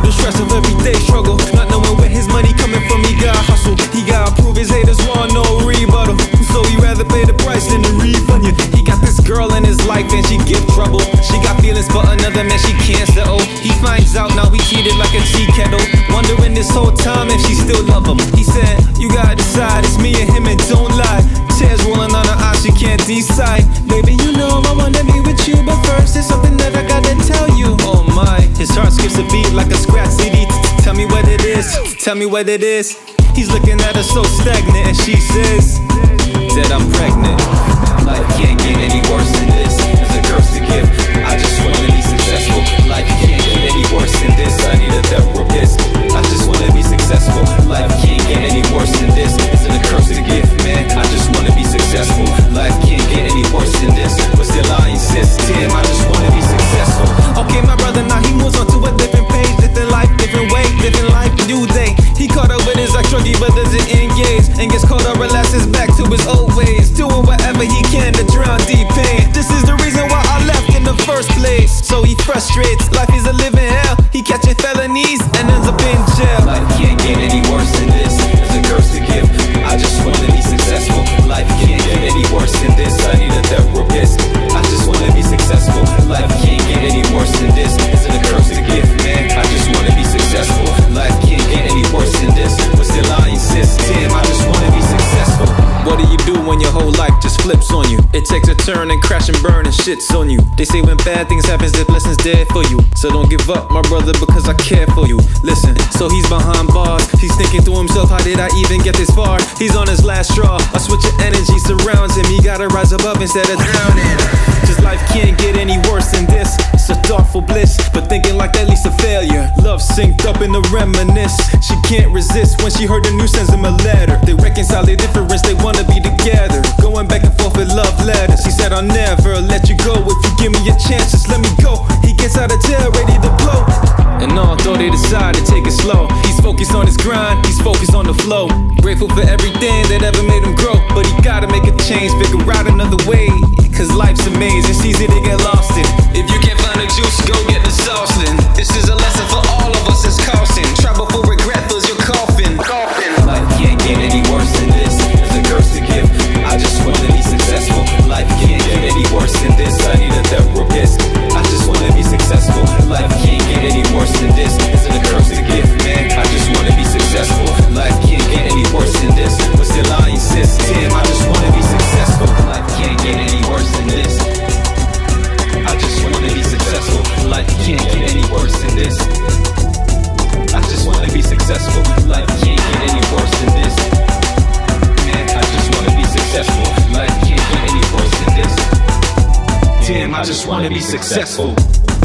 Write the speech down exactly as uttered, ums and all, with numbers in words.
the stress of everyday struggle, not knowing where his money coming from. He gotta hustle, he gotta prove his haters want no rebuttal. So he rather pay the price than to refund you. He got this girl in his life and she give trouble. She got feelings for another man she can't settle. He finds out now he treated like a tea kettle, wondering this whole time if she still love him. He said, you gotta decide, it's me and him and don't lie. Tears rolling on her eyes, she can't decide. Baby, you know I wanna be with you, but first there's something that I gotta tell you. Oh my, his heart skips a beat like a scratch C D. Tell me what it is, tell me what it is. He's looking at her so stagnant and she says that I'm pregnant. Life can't get any worse than this. There's a curse to give, I just wanna be successful. Life can't get any worse than this. I need a therapist, I just wanna be successful. Life can't get any worse than this. Isn't a curse to give, man, I just wanna be successful. Life can't get any worse than this, but still I insist. Damn, I just wanna be successful. Okay, my brother, now he moves on to a different page. Different life, different way, different life, new day. He caught up with his ex druggie but doesn't engage, and gets caught up, relaxes back to his old ways, doing whatever he can to drown deep pain. This is the reason why I left in the first place. So he frustrates, life is a living hell. He catching felonies and ends up in jail. Life can't get any worse than this. There's a curse to give, I just wanna be successful. Life can't get any worse than this. I need a therapist, I just wanna be successful. Life can't get any worse than this. Isn't a curse to give, man, I just wanna be successful. Life can't get any worse than this, but still I insist. Damn, I just wanna be successful. What do you do when your whole life just flips on you? It takes a turn and crash and burn and shits on you. They say when bad things happen, the blessings there for you. So don't give up, my brother, because I care for you. Listen, so he's behind bars. He's thinking to himself, how did I even get this far? He's on his last straw, a switch of energy surrounds him. He gotta rise above instead of drowning. Cause life can't get any worse than this. It's a thoughtful bliss, but thinking like that leads to failure. Love synced up in the reminisce. She can't resist when she heard the news sends him a letter. They reconcile their difference, they wanna be together. Going back and forth with love letters. She said, I'll never let you go. If you give me a chance, just let me go. He gets out of jail, ready to blow. And although they decide to take it slow, he's focused on his grind, he's focused on the flow. Grateful for everything that ever made him grow, but he gotta make a change, figure out another way. Cause life's a maze, it's easy to get lost in. If you can't find the juice, go get the sauce then. This is a lesson for all of us, it's costing. Try before regret fills your coffin. Coffin. Life can't get any worse than this. There's a curse to give, I just wanna be successful. Life can't get any worse than this. I need a therapist, I just wanna be successful. Life can't get any worse than this. Isn't a curse to give, man, I just wanna be successful. Life can't get any worse than this, but still I insist. Damn, I just wanna be successful. Life can't get any worse than this. I just wanna be successful. Life can't get any worse than this. I just wanna be successful. Life can't get any worse than this. Man, I just wanna be successful. Life can't get any worse than this. Damn, I just wanna be successful.